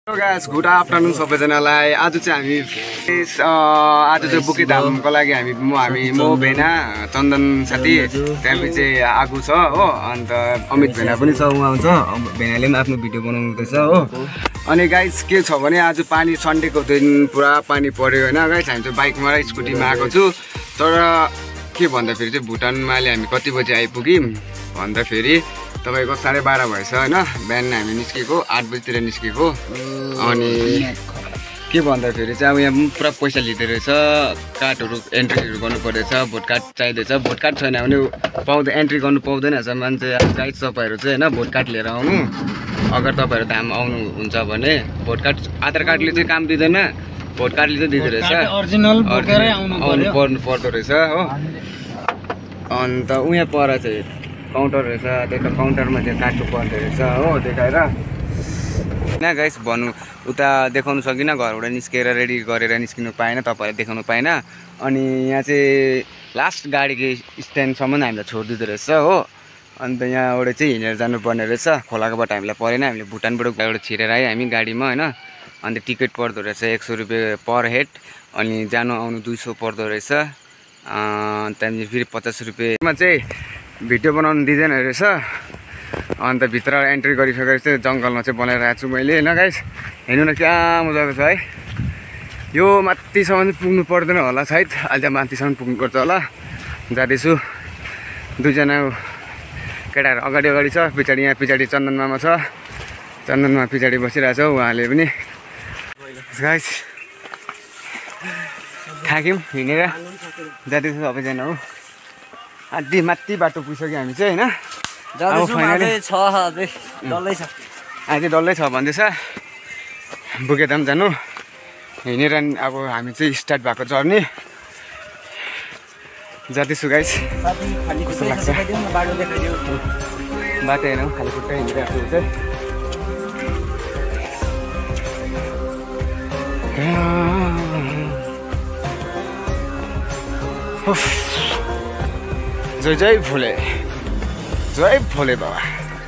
Guys good afternoon सबैजनालाई। आज चाहिँ बुकेधामको लागि म भेना चन्दन साथी त्यहाँपछि चाहिँ आगु छ हो, अन्त अमित भेना पनि छ। उहाँ हुन्छ भेनाले पनि आफ्नो भिडियो बनाउनुहुँदैछ हो। अनि गाइस के छ भने आज पानी सन्डेको दिन पुरा पानी पर्यो होइन गाइस। हामी चाहिँ बाइकमा र स्कुटीमा आएको छु। तर के भन्दाखेरि चाहिँ भुटानमा अहिले हामी कति बजी आइपुग्यौँ भन्दाखेरि तपाईको 12:30 भएछ होइन। बिहान हामी निस्केको 8 बजीतिर निस्केको। अनि के भन्दाखेरि चाहिँ अब यहाँ पुरा पैसा लिँदो रहेछ, कार्डहरू एन्ट्रीहरू गर्नुपर्दैछ, भोट कार्ड चाहिँदैछ। भोट कार्ड छैन भने एन्ट्री गर्नु पाउँदैन रहेछ मान्छे। गाइड तपाईँहरू चाहिँ होइन भोट कार्ड लिएर आउनु। अगर तपाईँहरू धाम आउनुहुन्छ भने भोट कार्ड आधार कार्डले चाहिँ काम दिँदैन, भोट कार्डले चाहिँ दिँदो रहेछ। ओरिजिनल आउनु पर्दो रहेछ हो। अन्त उहाँ पर चाहिँ काउन्टर रहेछ, त्यो काउन्टरमा चाहिँ काट्नु पर्दो रहेछ हो देखाएर। होइन गाइस भन्नु उता देखाउनु सकिनँ, घरबाट निस्केर रेडी गरेर निस्किनु पाएन, तपाईँलाई देखाउनु पाएन। अनि यहाँ चाहिँ लास्ट गाडीको स्ट्यान्डसम्म हामीलाई छोडिदिँदो रहेछ हो। अन्त यहाँबाट चाहिँ हिँडेर जानुपर्ने रहेछ। खोलाको बाटो हामीलाई परेन, हामीले भुटानबाट गाडीबाट छिरेर आयो हामी गाडीमा होइन। अन्त टिकट पर्दो रहेछ 100 रुपियाँ पर हेड, अनि जानु आउनु 200 पर्दो रहेछ। त्यहाँदेखि फेरि 50 रुपियाँमा चाहिँ भिडियो बनाउनु दिँदैन रहेछ। अन्त भित्र एन्ट्री गरिसकेर चाहिँ जङ्गलमा चाहिँ बनाइरहेको छु मैले होइन गाइस। हेर्नु न क्या मजाको छ है। यो माथिसम्म पुग्नु पर्दैन होला सायद, अहिले चाहिँ माथिसम्म पुग्नुपर्छ होला। जाँदैछु। दुईजना केटाहरू अगाडि छ, यहाँ पछाडि चन्दन मामा छ। चन्दन मामा पछाडि बसिरहेछ उहाँले पनि। गाइस थाक्यौँ हिँडेर जाँदैछु सबैजना हो। आधी माथि बाटो पुगिसक्यो हामी चाहिँ होइन। अब फाइनली अहिले डल्लै छ भन्दैछ बुकेधाम जानु। हिँडेर अब हामी चाहिँ स्टार्ट भएको जर्नी जाँदैछु गाइस। कस्तो लाग्छ बाटो हेर्नु खाली खुट्टा हिँडिरहेको चाहिँ। जय जय भोले, जय भोले बाबा।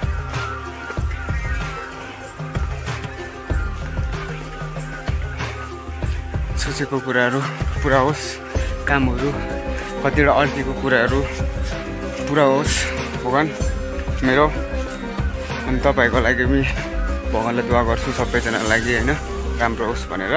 सोचेको कुराहरू पुरा होस्, कामहरू कतिवटा अड्केको कुराहरू पुरा होस् भगवान् मेरो। अनि तपाईँहरूको लागि पनि भगवान्लाई दुआ गर्छु सबैजनाको लागि होइन, राम्रो होस् भनेर।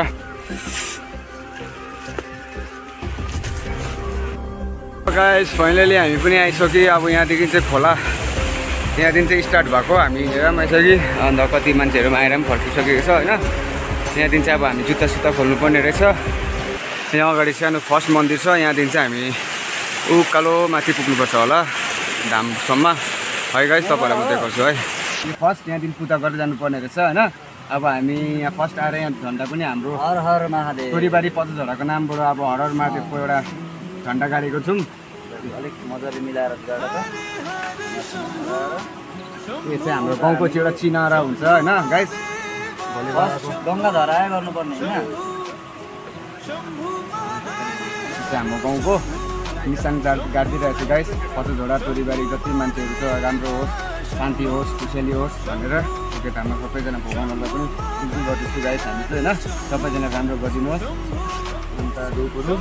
गाइस फाइनली हामी पनि आइसक्यो। अब यहाँदेखि चाहिँ खोला, यहाँदेखि चाहिँ स्टार्ट भएको। हामी हिँडेर पनि आइसक्यो। अन्त कति मान्छेहरू आएर पनि फर्किसकेको छ होइन। यहाँदेखि चाहिँ अब हामी जुत्ता सुत्ता खोल्नुपर्ने रहेछ। यहाँ अगाडि सानो फर्स्ट मन्दिर छ, यहाँदेखि चाहिँ हामी उकालो माथि पुग्नुपर्छ होला धामसम्म है गाइस। तपाईँलाई म देखाउँछु है। फर्स्ट यहाँदेखि पूजा गरेर जानुपर्ने रहेछ होइन। अब हामी यहाँ फर्स्ट आएर यहाँ झन्डा पनि हाम्रो हर हर महादेव तोरीबारी 50 झडाको नामबाट अब हर हर महादेवको एउटा झन्डा गाडेको छौँ। अलिक मजाले मिलाएर यो चाहिँ हाम्रो गाउँको चाहिँ एउटा चिनारा हुन्छ होइन गाइस। गङ्गा धराए गर्नुपर्ने होइन। हाम्रो गाउँको निशान गाडिदिइरहेको छु गाइस। 50 झोडा तोरीबारी जति मान्छेहरू छ राम्रो होस्, शान्ति होस्, खुसियाली होस् भनेर बुकेधाममा सबैजना भगवान्हरूलाई पनि बिन्ती गर्दैछु गाइस। हामी चाहिँ होइन सबैजना राम्रो गरिदिनुहोस्। अन्त दुईपुरु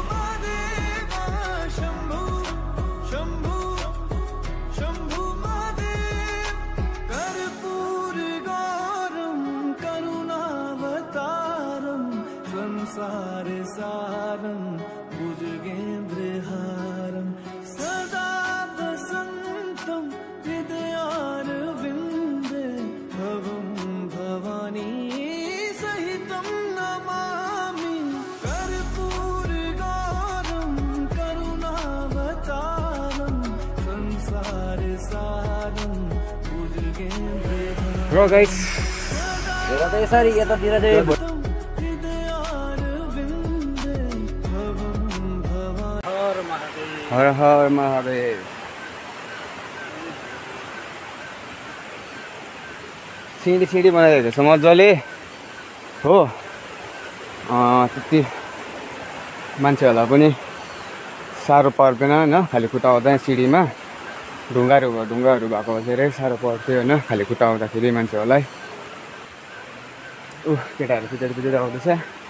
सारं भुजगेन्द्रहारं सदा वसन्तं हृदयारविन्दे भवं भवानी सहितं नमामि। कर्पूरगौरं करुणावतारं संसारसारं भुजगेन्द्रहारं। Bro guys, यसरी यतातिर चाहिँ हर हर महादेव। सिँढी बनाइरहेको छ मजाले हो। त्यति मान्छेहरूलाई पनि साह्रो पर्दैन होइन, खाली खुट्टा आउँदा सिँढीमा ढुङ्गाहरू भएको धेरै साह्रो पर्थ्यो होइन, खाली खुट्टा आउँदाखेरि मान्छेहरूलाई। केटाहरू पिटेर आउँदैछ।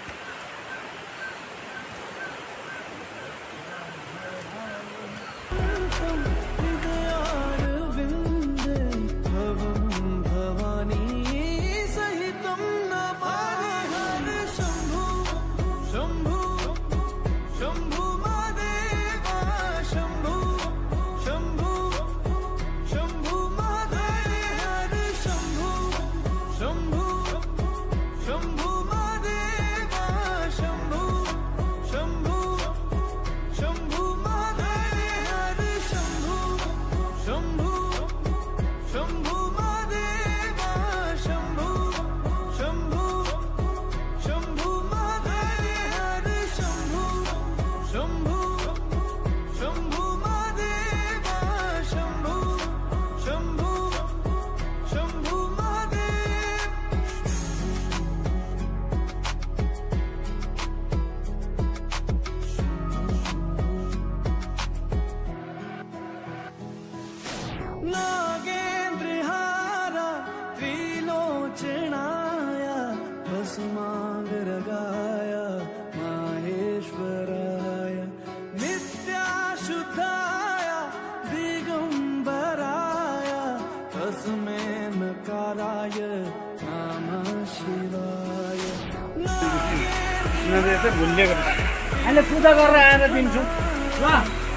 अहिले पूजा गरेर आएर दिन्छु ल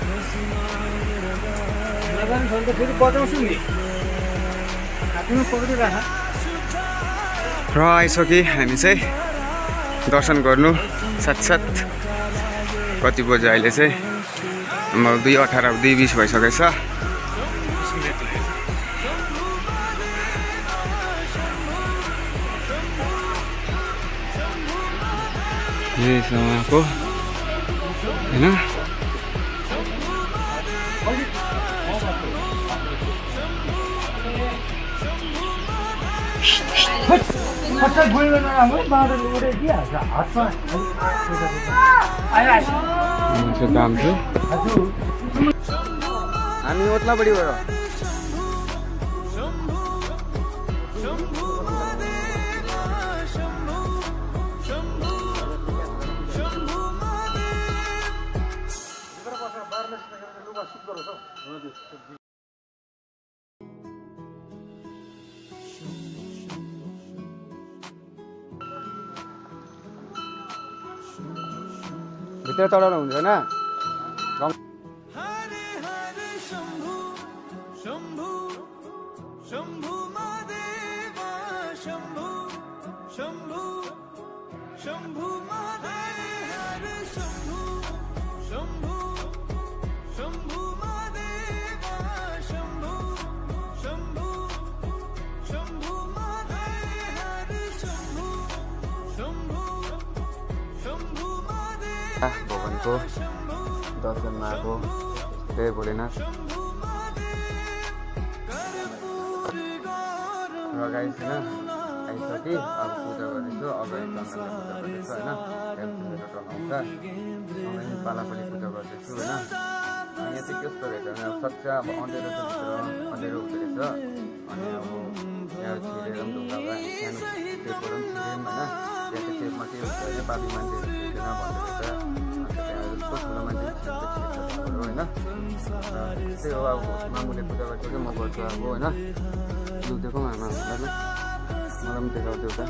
नजानु छ भने त फेरि बजाउँछु नि हातमा पक्रिराख। र आइसक्यो हामी चाहिँ दर्शन गर्नु साथसाथ। कति बज्यो अहिले चाहिँ 2:18 2:20 भइसकेको छ। यहाँको होइन काम छु हामी ओत्लाबडीबाट भित्र चढाउनु हुँदैन। भगवानको दर्शनमा आएको जय भोलेनाथ। र गाइस होइन आइसक्यो। अब पूजा गर्दैछु, अगाडि जङ्गलमा पूजा गर्दैछु होइन। आउँछ पालापाली पूजा गर्दैछु होइन। यहाँ चाहिँ कस्तो रहेछ भने अब सच्च अब अँधेरो छ, भित्र अँधेरो हुँदो रहेछ। अनि अब यहाँ छिरेर पनि ढुङ्गा भयो, सानो टेपबाट पनि छिर्यौँ होइन। यहाँ चाहिँ टेपमा के हुन्छ अरे बाबी मान्छेहरू छिर्दैन भन्दो रहेछ। अन्त त्यहाँ जस्तो ठुलो मान्छे छिर्छ होइन। त्यस्तै हो अब मामुले पूजा गर्छ कि म गर्छु अब होइन। लु देखौँ आमा मलाई पनि देखाउँथ्यो त।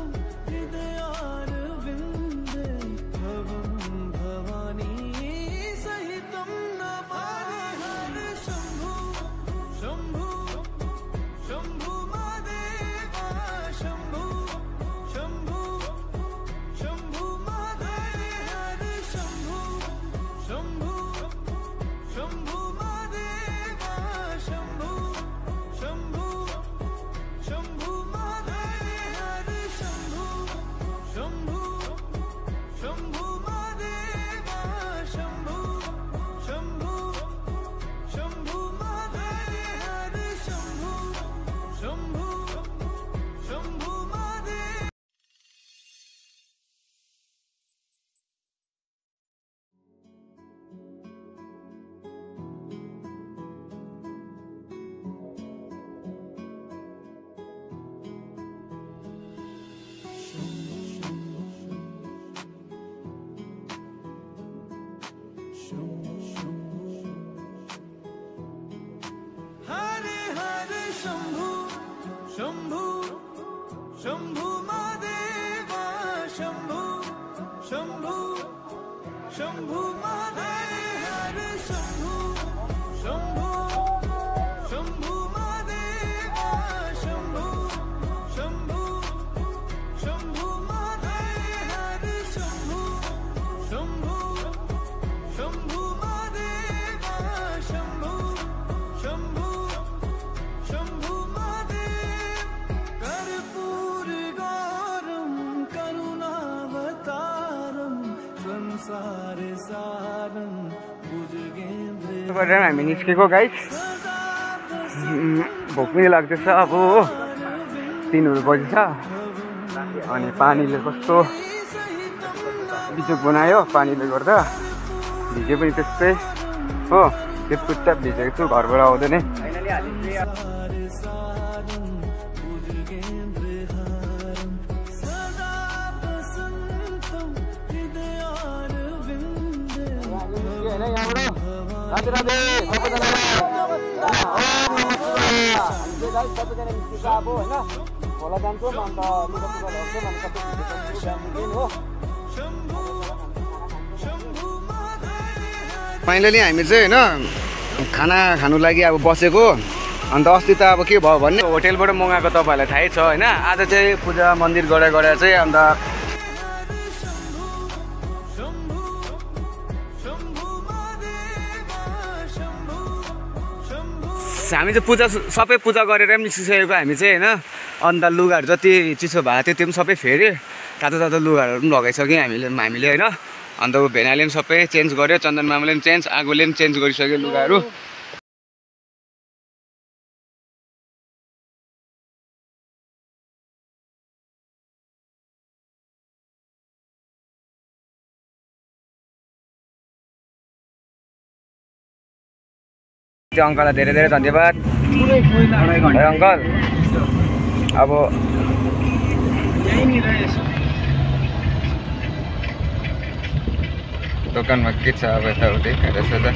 गरेर हामी निस्केको गाइस भोक पनि लाग्दैछ अब 3 बजी छ अनि पानीले कस्तो बिजोक बनायो पानीले गर्दा भिजे पनि त्यस्तै हो त्यो पुट्टा भिजेको छु घरबाट आउँदै नै राधे राधे सबैजना सबैजना निस्केको अब होइन खोला जान्छौँ अन्त लुगा लगाउँछौँ अनि सबै हो फाइनली हामी चाहिँ होइन खाना खानु लागि अब बसेको अन्त अस्ति त अब के भयो भन्ने होटेलबाट मगाएको तपाईँहरूलाई थाहै छ होइन आज चाहिँ पूजा मन्दिर गएर चाहिँ अन्त हामी चाहिँ सबै पूजा गरेर पनि निस्किसकेको हामी चाहिँ होइन अन्त लुगाहरू जति चिसो भएको थियो त्यो पनि सबै फेरि तातो लुगाहरू पनि लगाइसक्यौँ हामीले होइन अन्त भेनाले पनि सबै चेन्ज गर्यो चन्दन मामाले पनि चेन्ज आगोले पनि चेन्ज गरिसक्यो लुगाहरू अङ्कललाई धेरै धेरै धन्यवाद अङ्कल अब दोकानमा के छ अब यताउति हेर्दैछ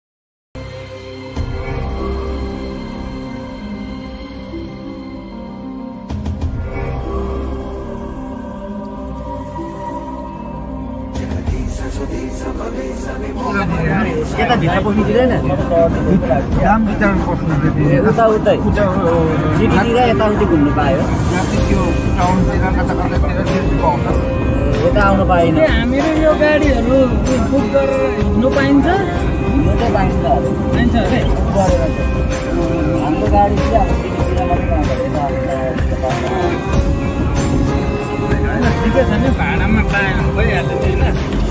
यता भित्र पस्नु दिँदैन दाम भित्रमा पस्नु दिँदैन उतै सिटीतिर यताउति घुम्नु पायो यता आउनु पाएन हामीहरू यो गाडीहरू बुक गरेर हिँड्नु पाइन्छ हिँड्नु चाहिँ पाइन्छ अरे हाम्रो गाडी चाहिँ अब सिटीतिर मात्रै ठिकै छ नि भाडामा पाएन भइहाल्छ होइन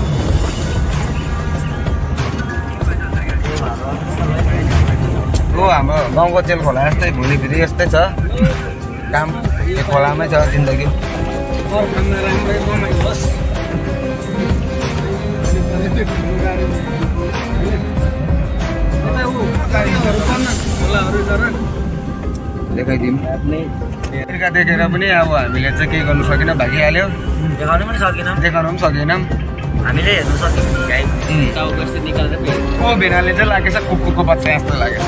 हाम्रो गाउँको तेल खोला यस्तै भोलि फेरि यस्तै छ काम त्यो खोलामै छ जिन्दगी देखाइदिउँ बेलुका देखेर पनि अब हामीले चाहिँ के गर्नु सकेन भागिहाल्यो देखाउनु पनि सकेनौँ देखाउनु पनि सकेनौँ हामीले हेर्नु सक्यौँ भेनाले चाहिँ लागेछ कुकुरको बच्चा जस्तो लाग्यो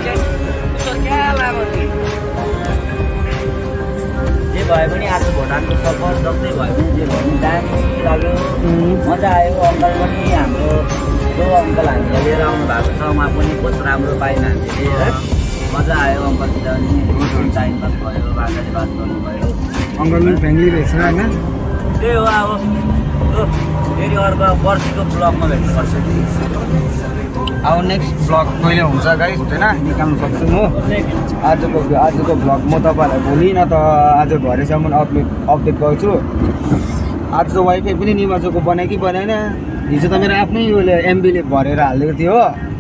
जे भए पनि आज भुटानको सफर जस्तै भयो जे भए पनि दामी लाग्यो मजा आयो अङ्कल पनि हाम्रो जो अङ्कल हामीले लिएर आउनु भएको छ उहाँ पनि बहुत राम्रो पाइन् हामीले है मजा आयो अङ्कलसित पनि टाइम पास भयो बाजाले बात गर्नुभयो अङ्कल पनि फ्रेन्डली रहेछ होइन त्यही हो अब फेरि अर्को पर्सिको ब्लगमा भेट्नुपर्छ अब नेक्स्ट ब्लग कहिले हुन्छ गाइस होइन निकाल्नु सक्छु म आजको ब्लग म तपाईँहरूलाई भोलि न त आज भरेसम्म अपडेट गर्छु आज त वाइफाई पनि निमाजोको बनायो कि बनाएन हिजो त मेरो आफ्नै उयोले एमबीले भरेर हालेको थियो हो